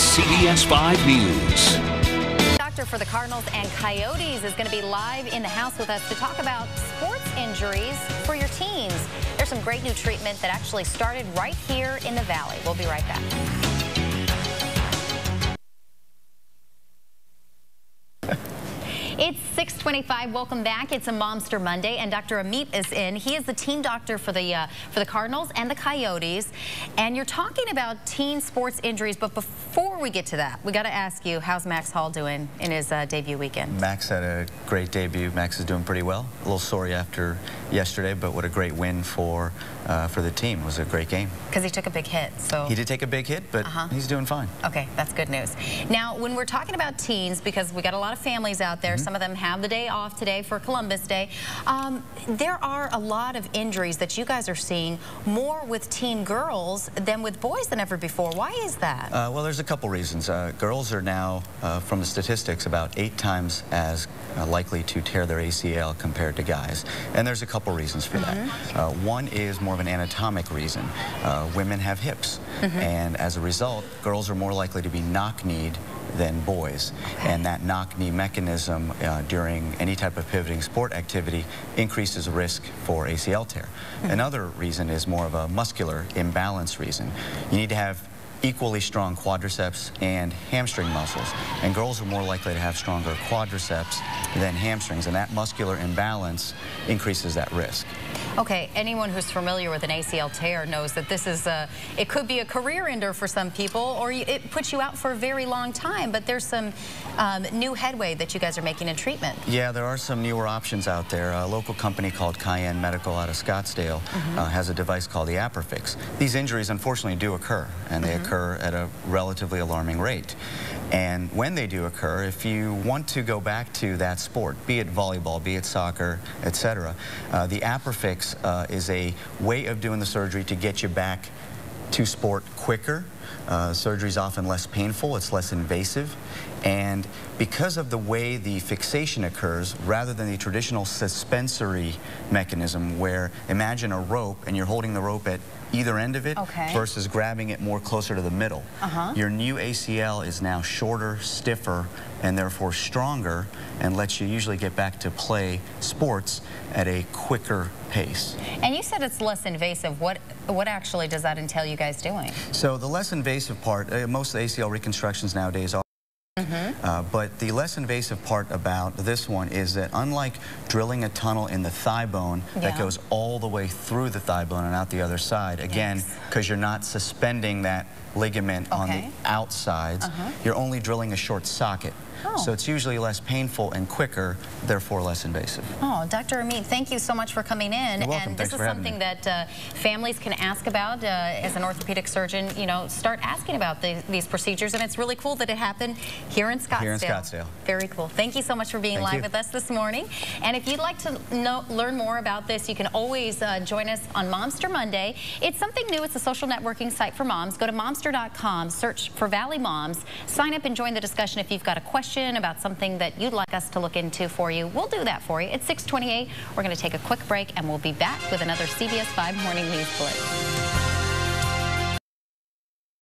CBS5 News. Doctor for the Cardinals and Coyotes is going to be live in the house with us to talk about sports injuries for your teens. There's some great new treatment that actually started right here in the Valley. We'll be right back. It's 6:25. Welcome back. It's a Momster Monday, and Dr. Amit is in. He is the team doctor for the Cardinals and the Coyotes. And you're talking about teen sports injuries, but before we get to that, we got to ask you, how's Max Hall doing in his debut weekend? Max had a great debut. Max is doing pretty well. A little sorry after yesterday, but what a great win for the team. It was a great game. Because he took a big hit. So he did take a big hit, but he's doing fine. Okay, that's good news. Now, when we're talking about teens, because we got a lot of families out there, some of them have the day off today for Columbus Day. There are a lot of injuries that you guys are seeing more with teen girls than with boys than ever before. Why is that? Well, there's a couple reasons. Girls are now, from the statistics, about 8 times as likely to tear their ACL compared to guys. And there's a couple reasons for that. One is more of an anatomic reason. Women have hips, and as a result, girls are more likely to be knock-kneed than boys. And that knock-knee mechanism during any type of pivoting sport activity increases risk for ACL tear. Another reason is more of a muscular imbalance reason. You need to have equally strong quadriceps and hamstring muscles, and girls are more likely to have stronger quadriceps than hamstrings, and that muscular imbalance increases that risk. Okay, anyone who's familiar with an ACL tear knows that this is it could be a career ender for some people, or it puts you out for a very long time, but there's some new headway that you guys are making in treatment. Yeah, there are some newer options out there. A local company called Cayenne Medical out of Scottsdale has a device called the APRFix. These injuries unfortunately do occur, and they occur at a relatively alarming rate. And when they do occur, if you want to go back to that sport, be it volleyball, be it soccer, etc., the APRFix is a way of doing the surgery to get you back to sport quicker. Surgery is often less painful, it's less invasive, and because of the way the fixation occurs, rather than the traditional suspensory mechanism where imagine a rope and you're holding the rope at either end of it versus grabbing it more closer to the middle. Your new ACL is now shorter, stiffer, and therefore stronger, and lets you usually get back to play sports at a quicker pace. And you said it's less invasive. What actually does that entail you guys doing? So the less invasive part, most of the ACL reconstructions nowadays are but the less invasive part about this one is that unlike drilling a tunnel in the thigh bone that goes all the way through the thigh bone and out the other side, again, because you're not suspending that ligament on the outsides, you're only drilling a short socket. So it's usually less painful and quicker, therefore less invasive. Oh, Dr. Amit, thank you so much for coming in. You're welcome. And Thanks this for is having something me. that families can ask about as an orthopedic surgeon. You know, start asking about these procedures, and it's really cool that it happened here in Scottsdale. Here in Scottsdale. Very cool. Thank you so much for being live with us this morning. And if you'd like to learn more about this, you can always join us on Momster Monday. It's something new. It's a social networking site for moms. Go to momster.com, search for Valley Moms, sign up and join the discussion if you've got a question about something that you'd like us to look into for you. We'll do that for you. It's 6:28. We're going to take a quick break, and we'll be back with another CBS 5 Morning News Blitz.